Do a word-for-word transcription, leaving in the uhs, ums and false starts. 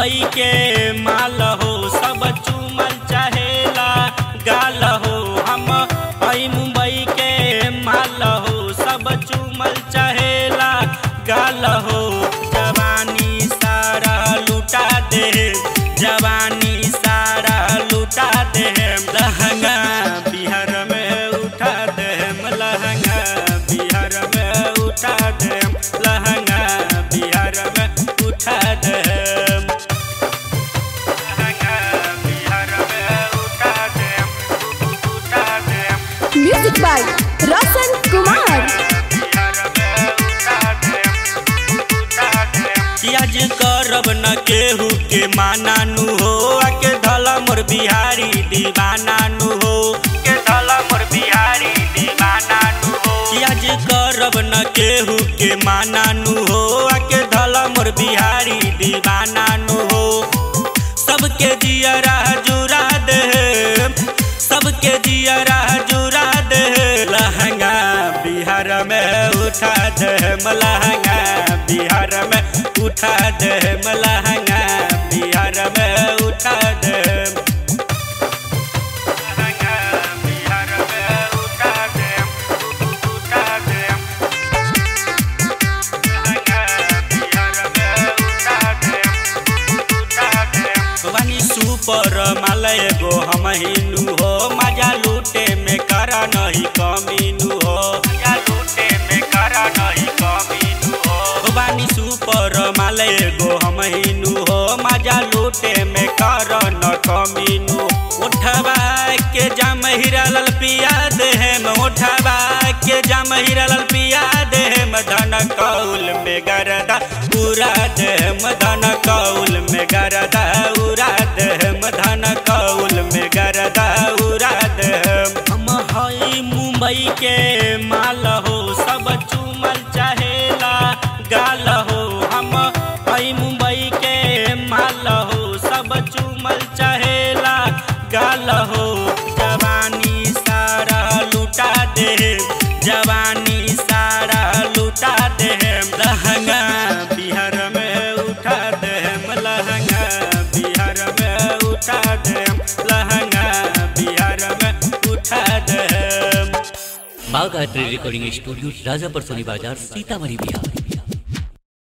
मुंबई के माल हो सब चूमल चाहेला गाल हो। हम आई मुंबई के माल हो सब चूमल चाहेला गाल हो। जवानी सारा लुटा दे जवानी सारा लुटा दे लहंगा बिहार में उठा दे लहंगा बिहार में उठा दे लहंगा बिहार में उठा दे लहंगा बिहार में उठा दे उठा दे। Music by Roshan Kumar. आज करब न केहू के माना नु हो आके धला मोर बिहारी दीवाना नु हो के धला मोर बिहारी दीवाना नु हो। आज करब न केहू के माना नु हो आके धला मोर बिहारी दीवाना नु हो। सबके जियरा जुरा दे सबके जियरा जुरा दे लहंगा बिहार में उठा दे लहंगा बिहार में उठा दे लहंगा बिहार में उठा दे लहंगा बिहार में उठा दे उठा दे लहंगा बिहार में उठा दे उठा दे। वानी सुपर मालय गो हम हिंदू हो मजा लूटे में करा नहीं कमी नु हो मजा लूटे में करा नहीं कमी नु हो। वानी सुपर मालय गो हम हिंदू हो मजा लूटे में कर न कमी नु। उठवा के जम हीरा लाल पिया दे उठवा के जम हीरा लाल पिया दे धन कौल में गरदा उड़ा दे धन कौल में गरदा उड़ा दे धन कौल में गरदा उड़ा दे। हम हई मुंबई के माल हो सब चूमल चाहेला गाल हो। हम हई मुंबई के माल हो सब चूमल चाहेला गाल हो। जवानी सारा लुटा दे जवानी सारा लुटा दे लहंगा बिहार में उठा दे लहंगा बिहार में उठा दे लहंगा बिहार में उठा दे। बाघ आर्ट रिकॉर्डिंग स्टूडियो राजापुर सोनी बाजार सीतामढ़ी बिहार।